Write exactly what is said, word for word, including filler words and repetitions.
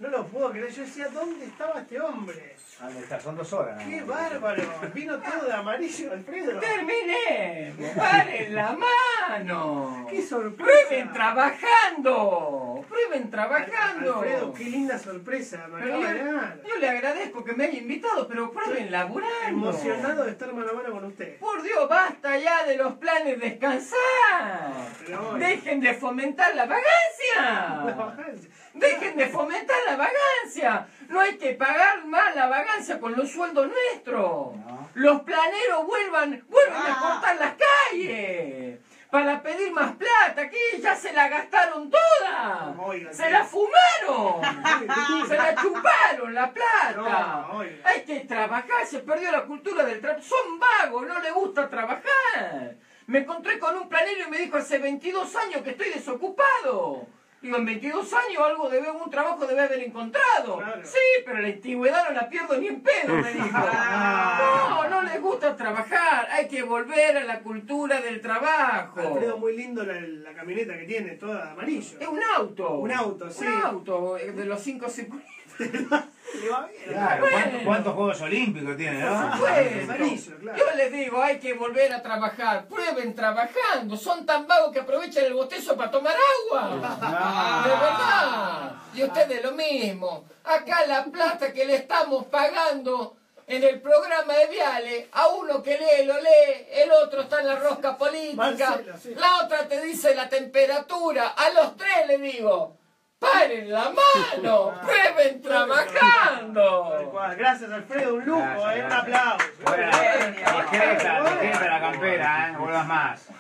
no lo puedo creer. Yo decía, ¿dónde estaba este hombre? ¿Dónde está? Son dos horas. ¡Qué bárbaro! Vino todo de amarillo, Alfredo. ¡Terminé! ¡Paren la mano! ¡Qué sorpresa! ¡Prueben trabajando! ¡Prueben trabajando! Alfredo, qué linda sorpresa. Me Pero acaba yo, de dar. yo le agradezco que me haya invitado, pero prueben laburando. Emocionado de estar mano a mano con usted. Por Dios, basta ya de los planes descansar. Pero, Dejen de fomentar la vagancia. Dejen de fomentar la vagancia. No hay que pagar más la vagancia con los sueldos nuestros. No. Los planeros vuelvan, vuelvan a cortar las calles para pedir más plata, que ya se la gastaron toda. Oiga, Se sí. la fumaron. Se la chuparon la plata. No, oiga. Hay que trabajar, se perdió la cultura del trabajo. Son vagos, no les gusta trabajar. Me encontré con un planero y me dijo hace veintidós años que estoy desocupado. Digo, en veintidós años algo debe, un trabajo debe haber encontrado. Claro. Sí, pero la antigüedad no la pierdo ni en pedo, me dijo. No, no les gusta trabajar. Hay que volver a la cultura del trabajo. Alfredo, muy lindo la, la camioneta que tiene, toda amarillo. Es un auto. Un auto, sí. Un auto de los cinco circuitos. Le va bien. Claro, Bueno. ¿cuántos, ¿cuántos Juegos Olímpicos tiene, no? Pues, amarillo, claro. yo les digo, hay que volver a trabajar. Prueben trabajando. Son tan vagos que aprovechan el bostezo para tomar agua. Ah. De verdad. Y ustedes lo mismo. Acá la plata que le estamos pagando en el programa de Viale, a uno que lee lo lee, el otro está en la rosca política, Marcelo, sí. la otra te dice la temperatura. A los tres les digo, ¡paren la mano! ¡Prueben trabajando! Tal cual. Gracias, Alfredo, un lujo, Gracias, eh, un gracias. aplauso. Bueno, discreta, discreta la campera, ¿eh? No vuelvas más.